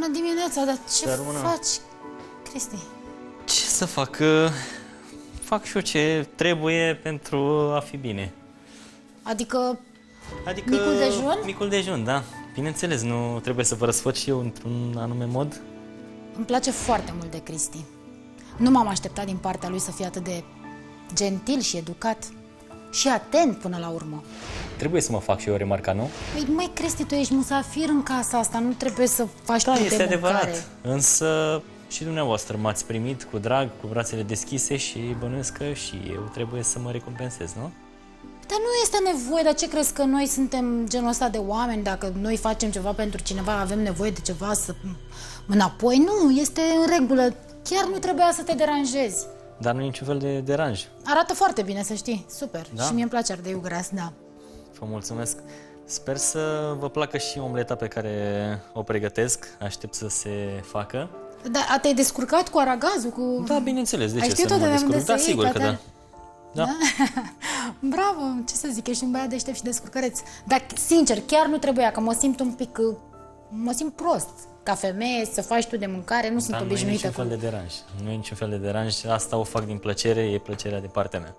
Bună dimineața, dar ce faci, Cristi? Ce să fac? Fac și eu ce trebuie pentru a fi bine. Adică micul dejun? Micul dejun, da. Bineînțeles, nu trebuie să vă răsfăț și eu într-un anume mod. Îmi place foarte mult de Cristi. Nu m-am așteptat din partea lui să fie atât de gentil și educat și atent până la urmă. Trebuie să mă fac și eu remarca, nu? Păi, măi, Cristi, tu ești musafir în casa asta, nu trebuie să faci Da, tu este de adevărat. mâncare. Însă și dumneavoastră m-ați primit cu drag, cu brațele deschise și bănuiesc că și eu trebuie să mă recompensez, nu? Dar nu este nevoie, dar ce crezi că noi suntem genul ăsta de oameni? Dacă noi facem ceva pentru cineva, avem nevoie de ceva să înapoi? Nu, este în regulă. Chiar nu trebuia să te deranjezi. Dar nu e niciun fel de deranj. Arată foarte bine, să știi. Super. Da? Și mie îmi place ardeiul gras, da. Vă mulțumesc. Sper să vă placă și omleta pe care o pregătesc. Aștept să se facă. Dar te-ai descurcat cu aragazul? Cu... Da, bineînțeles. De Ai ce știut să nu mă de unde descurc? să Da, iei, sigur că Cătăl? da. Da. Bravo, ce să zic, ești un băiat deștept și descurcăreț. Dar, sincer, chiar nu trebuia, că mă simt un pic... Mă simt prost. Ca femeie, să faci tu de mâncare, nu sunt obișnuită. Nu e niciun fel de deranj. Nu e niciun fel de deranj. Asta o fac din plăcere, e plăcerea de partea mea.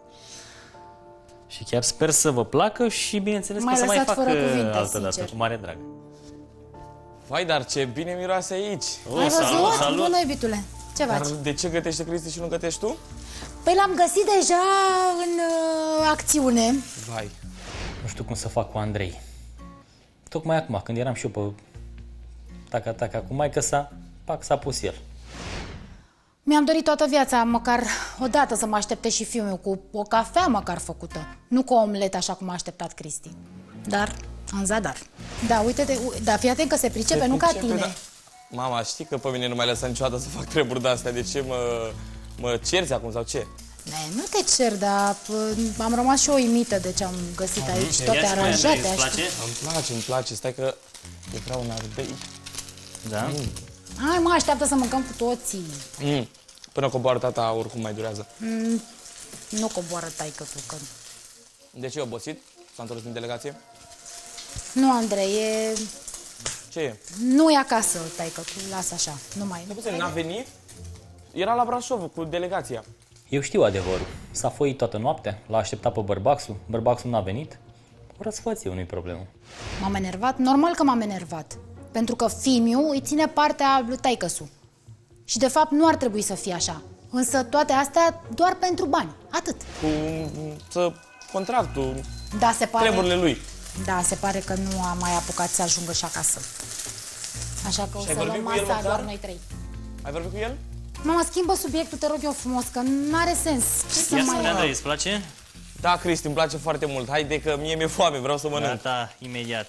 Și chiar sper să vă placă și, bineînțeles, că să mai fac altă dată, cu mare drag. Vai, dar ce bine miroase aici! Ai văzut? Bună, iubitule. Ce faci? Dar de ce gătește Cristi și nu gătești tu? Păi l-am găsit deja în acțiune. Vai. Nu știu cum să fac cu Andrei. Tocmai acum, când eram și eu pe taca-taca cu maică sa, s-a pus el. Mi-am dorit toată viața, măcar o dată să mă aștepte și fiul meu, cu o cafea măcar făcută. Nu cu o omletă așa cum a așteptat Cristi. Dar în zadar. Da, uite-te, da, fii atent că se pricepe, nu ca tine. Da. Mama, știi că pe mine nu mai lăsa niciodată să fac treburi de-astea. De ce mă cerți acum sau ce? Nu te cer, dar am rămas și eu uimită de ce am găsit aici, toate aranjate. Îmi place, stai că e prea un ardei. Da? Hai, mă, așteaptă să mâncăm cu toții. Până coboară tata, oricum mai durează. Nu coboară taică-tu, că... De ce e obosit? S-a întors din delegație? Nu, Andrei, e... Ce e? Nu e acasă, taică-tu, lasă așa, nu mai... N-a venit? Era la Brașov cu delegația. Eu știu adevărul. S-a foit toată noaptea, l-a așteptat pe bărbaxul, bărbaxul n-a venit. O răsfăț eu, nu-i problemă. M-am enervat? Normal că m-am enervat. Pentru că Fimiu îi ține partea lui taică-su. Și de fapt nu ar trebui să fie așa. Însă toate astea doar pentru bani. Atât. Cu contractul, da, se pare, treburile lui. Da, se pare că nu a mai apucat să ajungă și acasă. Așa că o să luăm masa doar noi trei. Ai vorbit cu el? Mama, schimbă subiectul, te rog eu frumos, că nu are sens. Ce să Ia mai... spune, Andrei, îți place? Da, Cristi, îmi place foarte mult. Haide că mie mi-e foame, vreau să mănânc. Gata, imediat.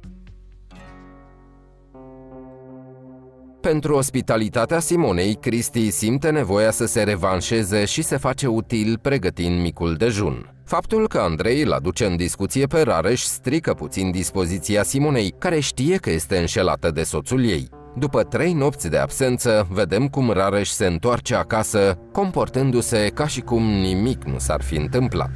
Pentru ospitalitatea Simonei, Cristi simte nevoia să se revanșeze și se face util pregătind micul dejun. Faptul că Andrei îl aduce în discuție pe Rareș strică puțin dispoziția Simonei, care știe că este înșelată de soțul ei. După 3 nopți de absență, vedem cum Rareș se întoarce acasă, comportându-se ca și cum nimic nu s-ar fi întâmplat.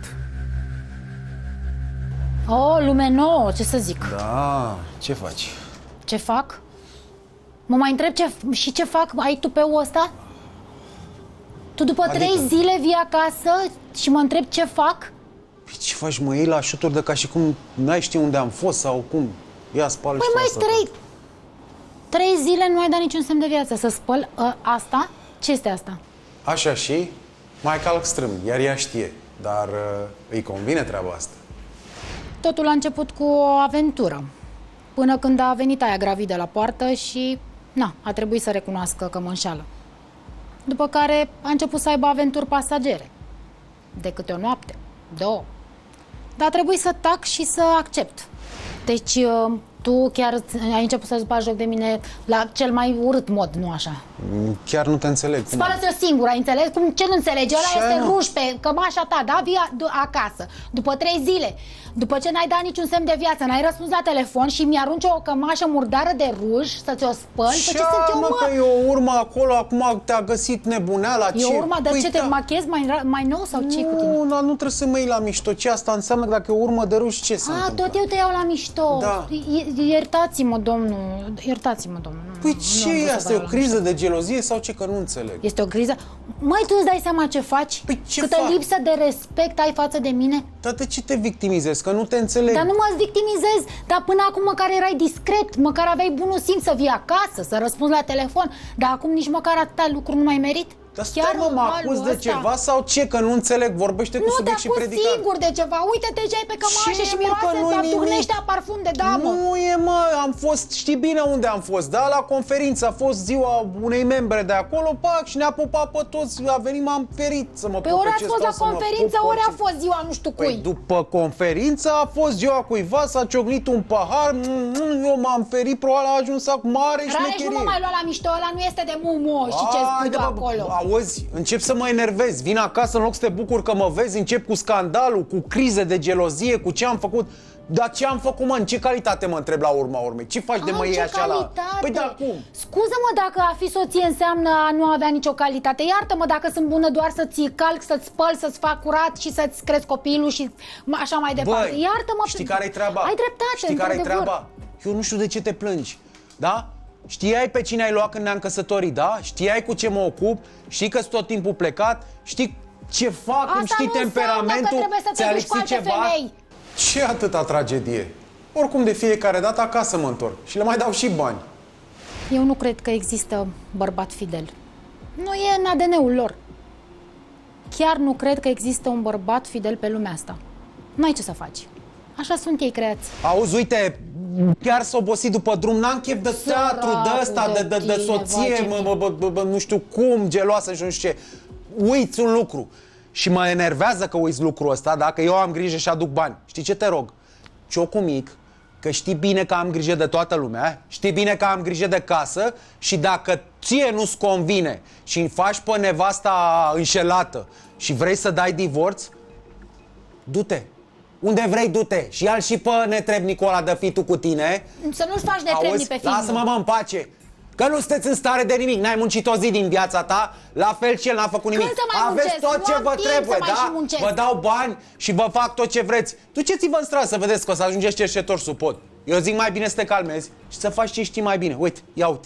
Oh, lume nouă, ce să zic? Da, ce faci? Ce fac? Mă mai întreb ce fac? Ai tu-ul ăsta? Tu după 3 zile vii acasă și mă întreb ce fac? Păi ce faci, mă, iei la șuturi de ca și cum n-ai ști unde am fost sau cum? Ia spală și mai 3 zile nu ai dat niciun semn de viață. Să spăl asta? Ce este asta? Așa și mai calc strâm, iar ea știe. Dar îi convine treaba asta. Totul a început cu o aventură. Până când a venit aia gravidă la poartă și, a trebuit să recunoască că mă înșeală. După care a început să aibă aventuri pasagere. De câte o noapte, 2. Dar a trebuit să tac și să accept. Deci, tu chiar ai început să-ți bagi joc de mine la cel mai urât mod, nu așa? Chiar nu te înțeleg. Spală-ți-o singură, ai înțeles? Ce nu înțelegi? Ăla este ruj pe cămașa ta, da? Vii acasă. După 3 zile, după ce n-ai dat niciun semn de viață, n-ai răspuns la telefon și mi-arunci o cămașă murdară de ruj să ți-o spăl? Ce sunt eu, mă? Că e o urmă acolo, acum te-a găsit nebuneala. E o urmă? Dar ce, te machezi mai nou sau ce cu tine? Nu, dar nu trebuie să mă iei la mișto. Ce asta înseamnă că dacă e o urmă de ruj, ce se întâmplă? Tot eu te iau la mișto. Da. Iertați-mă, domnul. Iertați-mă, domnul. Păi ce asta? E o criză de gelozie sau ce? Că nu înțeleg. Este o criză? Măi, tu îți dai seama ce faci? Păi ce Câtă fac? lipsă de respect ai față de mine? Dar de ce te victimizezi? Că nu te înțeleg. Dar nu mă victimizez. Dar până acum măcar erai discret, măcar aveai bunul simț să vii acasă, să răspunzi la telefon. Dar acum nici măcar atâta lucru nu mai merit? Dar stai, mă acuz de ceva sau ce? Că nu înțeleg, vorbește cu subiect și predicat. Nu, sigur de ceva. Uite-te ce ai pe cămașă și miroase, dar tuhnește a parfum de damă. Nu e, mă, am fost, știi bine unde am fost, da? La conferință, a fost ziua unei membre de acolo, pac, și ne-a pupat pe toți, a venit, m-am ferit să mă pupe. Pe ori ați fost la conferință, ori a fost ziua nu știu cui. Păi după conferință a fost ziua cuiva, s-a ciocnit un pahar, eu m-am ferit, probabil a ajuns acum mare șmecherie. Rareș, nu mă mai lua la mișto, ăla nu este de mumu și ce spui tu acolo. Auzi, încep să mă enervezi, vin acasă în loc să te bucur că mă vezi, încep cu scandalul, cu crize de gelozie, cu ce am făcut. Dar ce am făcut, mă? În ce calitate mă întreb la urma urmei? Ce faci de mă iei așa la... Păi da, cum? Scuză-mă dacă a fi soție înseamnă a nu avea nicio calitate. Iartă-mă dacă sunt bună doar să-ți calc, să-ți spăl, să-ți fac curat și să-ți crezi copilul și așa mai departe. Băi, iartă-mă. știi care-i treaba? Ai dreptate, știi care-i treaba? Eu nu știu de ce te plângi, da? Știai pe cine ai luat când ne-am căsătorit, da? Știai cu ce mă ocup, știi că sunt tot timpul plecat, știi ce fac, asta îmi știi temperamentul, ți-a lipsit ceva? Femei. Ce atâta tragedie? Oricum de fiecare dată acasă mă întorc și le mai dau și bani. Eu nu cred că există bărbat fidel. Nu e în ADN-ul lor. Chiar nu cred că există un bărbat fidel pe lumea asta. N-ai ce să faci. Așa sunt ei creați. Auzi, uite, chiar s-a obosit după drum, n-am chef de teatru, de ăsta, de soție, nu știu cum, geloasă și nu știu ce. Uiți un lucru și mă enervează că uiți lucrul ăsta, dacă eu am grijă și aduc bani. Știi ce te rog? Ciocul mic, că știi bine că am grijă de toată lumea, știi bine că am grijă de casă și dacă ție nu-ți convine și îmi faci pe nevasta înșelată și vrei să dai divorț, du-te. Unde vrei, du-te. Și ia-l și pe netrebnicul ăla de fitul cu tine. Să nu-și faci netrebnic pe fiul. Lasă-mă, mă, în pace. Că nu sunteți în stare de nimic. N-ai muncit o zi din viața ta. La fel și el n-a făcut nimic. Aveți tot ce vă trebuie, da? Vă dau bani și vă fac tot ce vreți. Duceți-vă în stradă să vedeți că o să ajungeți cerșetori sub pod. Eu zic mai bine să te calmezi și să faci ce știi mai bine. Uite, ia uite.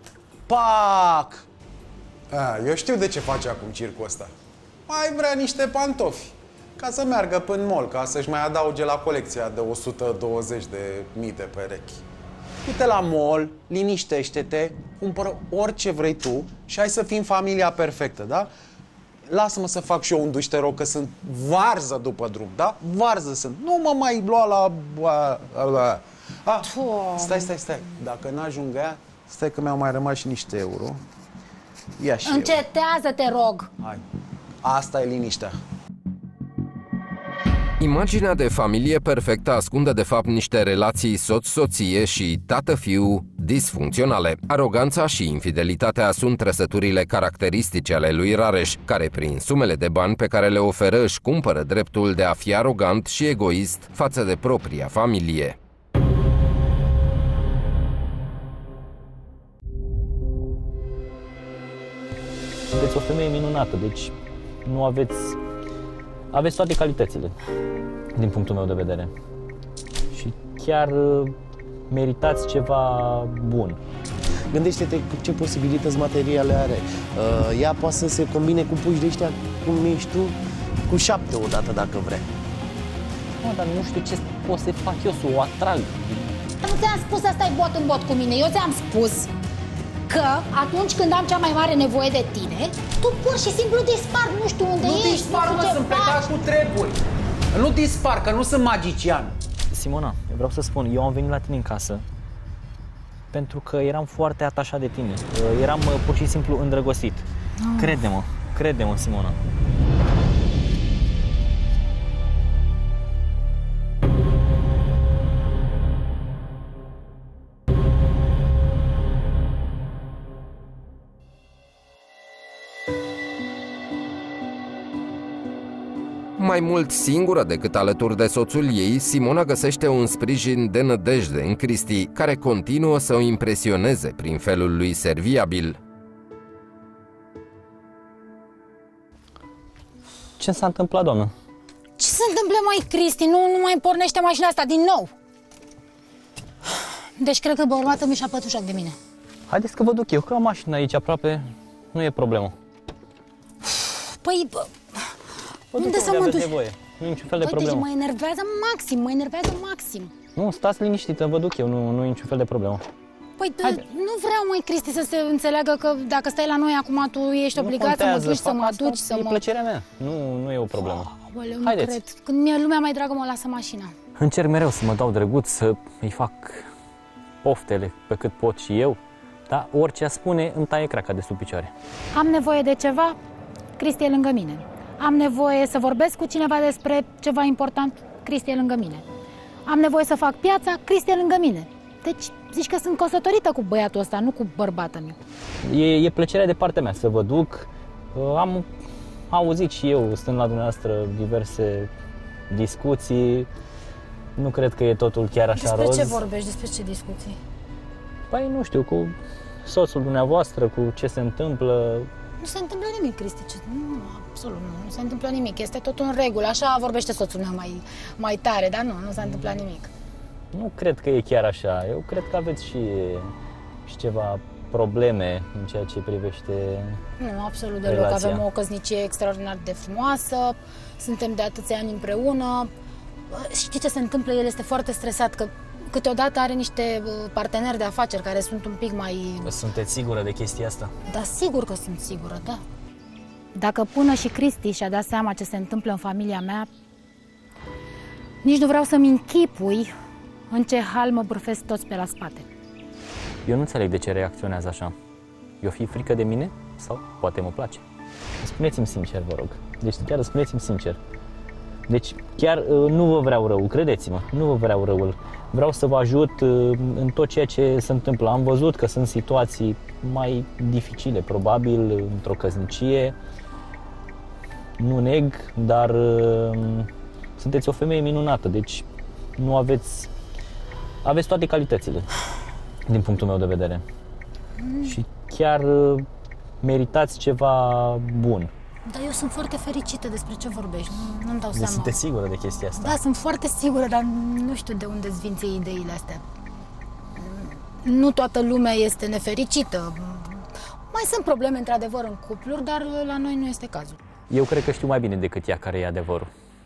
Pac! Eu știu de ce face acum circul ăsta. Mai vrea niște pantofi. Ca să meargă până mall, ca să-și mai adauge la colecția de 120.000 de perechi. Du-te la mall, liniștește-te, cumpără orice vrei tu și hai să fim familia perfectă, da? Lasă-mă să fac și eu un duș, te rog, că sunt varză după drum, da? Varză sunt. Nu mă mai lua la... Stai. Dacă n-ajung ea, stai că mi-au mai rămas și niște euro. Ia și încetează, te rog. Hai. Asta e liniștea. Imaginea de familie perfectă ascunde de fapt niște relații soț-soție și tată-fiu disfuncționale. Aroganța și infidelitatea sunt trăsăturile caracteristice ale lui Rareș, care prin sumele de bani pe care le oferă își cumpără dreptul de a fi arogant și egoist față de propria familie. Sunteți o femeie minunată, deci nu aveți toate calitățile, din punctul meu de vedere. Și chiar meritați ceva bun. Gândește-te ce posibilități materiale are. Ea poate să se combine cu puși de ăștia, cum ești tu, cu 7 odată, dacă vrea. Mă, dar nu știu ce pot să fac eu, să o atrag. Nu ți-am spus să stai bot în bot cu mine. Eu ți-am spus că atunci când am cea mai mare nevoie de tine, tu pur și simplu dispar, nu știu unde ești. Nu dispar, mă, sunt plecat cu treburi. Nu dispar, că nu sunt magician. Simona, eu vreau să spun, eu am venit la tine în casă pentru că eram foarte atașat de tine. Eram pur și simplu îndrăgostit. Crede-mă, Simona. Mai mult singură decât alături de soțul ei, Simona găsește un sprijin de nădejde în Cristi, care continuă să o impresioneze prin felul lui serviabil. Ce s-a întâmplat, doamnă? Ce se întâmplă, mai Cristi? Nu mai pornește mașina asta din nou. Deci cred că bărbatul mi și-a pătușat de mine. Haideți că vă duc eu, că am mașina aici aproape, nu e problemă. Păi, unde să mă duci? Nevoie. Nu e niciun fel de problemă. Deci mă enervează maxim, Nu, stați liniștită, vă duc eu, nu e niciun fel de problemă. Păi, nu vreau, măi, Cristi, să se înțeleagă că dacă stai la noi acum, tu ești obligat să mă duci, să mă aduci, să mă... E plăcerea mea, nu e o problemă. Aoleu, nu cred. Când mi-e lumea mai dragă, mă lasă mașina. Încerc mereu să mă dau drăguț, să îi fac poftele pe cât pot și eu, dar orice spune îmi taie craca de sub picioare. Am nevoie de ceva, Cristi e lângă mine. Am nevoie să vorbesc cu cineva despre ceva important, Cristi e lângă mine. Am nevoie să fac piața, Cristi e lângă mine. Deci zici că sunt căsătorită cu băiatul ăsta, nu cu bărbatul meu. E plăcerea de partea mea să vă duc. Am auzit și eu, stând la dumneavoastră, diverse discuții. Nu cred că e totul chiar așa roz. Despre ce vorbești? Despre ce discuții? Păi nu știu, cu soțul dumneavoastră, cu ce se întâmplă. Nu se întâmplă nimic, Cristi. Nu, absolut nu se întâmplă nimic. Este totul în regulă. Așa vorbește soțul meu mai tare, dar nu s-a întâmplat nimic. Nu cred că e chiar așa. Eu cred că aveți și ceva probleme în ceea ce privește Nu, absolut deloc. relația. Avem o căsnicie extraordinar de frumoasă, suntem de atâția ani împreună. Știi ce se întâmplă? El este foarte stresat că câteodată are niște parteneri de afaceri care sunt un pic mai... Sunteți sigură de chestia asta? Da, sigur că sunt sigură, da. Dacă până și Cristi și-a dat seama ce se întâmplă în familia mea, nici nu vreau să-mi închipui în ce hal mă bârfesc toți pe la spate. Eu nu înțeleg de ce reacționează așa. Eu fi frică de mine sau poate mă place? Spuneți-mi sincer, vă rog. Deci chiar spuneți-mi sincer. Deci chiar nu vă vreau rău, credeți-mă, nu vă vreau răul. Vreau să vă ajut în tot ceea ce se întâmplă. Am văzut că sunt situații mai dificile, probabil, într-o căsnicie. Nu neg, dar sunteți o femeie minunată, deci nu aveți toate calitățile, din punctul meu de vedere. Și chiar meritați ceva bun. Dar eu sunt foarte fericită despre ce vorbești, nu-mi dau seama. Sunteți sigură de chestia asta? Da, sunt foarte sigură, dar nu știu de unde îți vin ție ideile astea. Nu toată lumea este nefericită. Mai sunt probleme, într-adevăr, în cupluri, dar la noi nu este cazul. Eu cred că știu mai bine decât ea care e adevărul.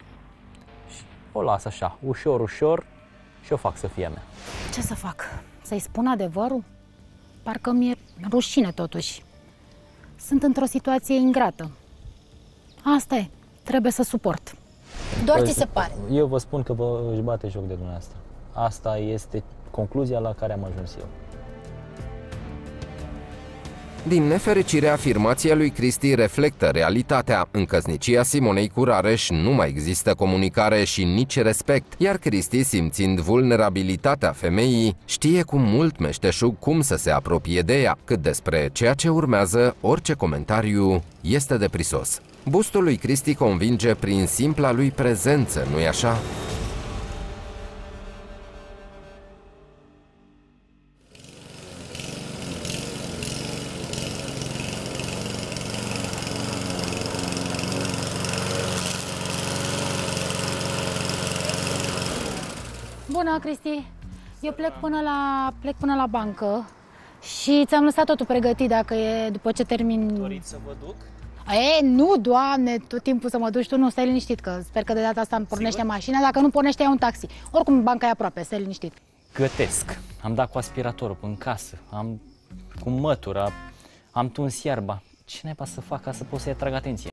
Și o las așa, ușor, ușor, și o fac să fie a mea. Ce să fac? Să-i spun adevărul? Parcă mi-e rușine totuși. Sunt într-o situație ingrată. Asta e, trebuie să suport. Doar ți se pare. Eu vă spun că își bate joc de dumneavoastră. Asta este concluzia la care am ajuns eu. Din nefericire, afirmația lui Cristi reflectă realitatea. În căsnicia Simonei cu Rareș nu mai există comunicare și nici respect, iar Cristi, simțind vulnerabilitatea femeii, știe cu mult meșteșug cum să se apropie de ea, cât despre ceea ce urmează, orice comentariu este de prisos. Bustul lui Cristi convinge prin simpla lui prezență, nu-i așa? Bună, Cristi! Eu plec până la bancă și ți-am lăsat totul pregătit dacă e după ce termin... Doriți să vă duc? Nu, Doamne, tot timpul să mă duci tu, nu, stai liniștit, că sper că de data asta îmi pornește mașina, dacă nu pornește, ia un taxi. Oricum, banca e aproape, stai liniștit. Gătesc, am dat cu aspiratorul în casă, am cu mătura, am tuns iarba. Ce naiba să fac ca să pot să-i atrag atenție?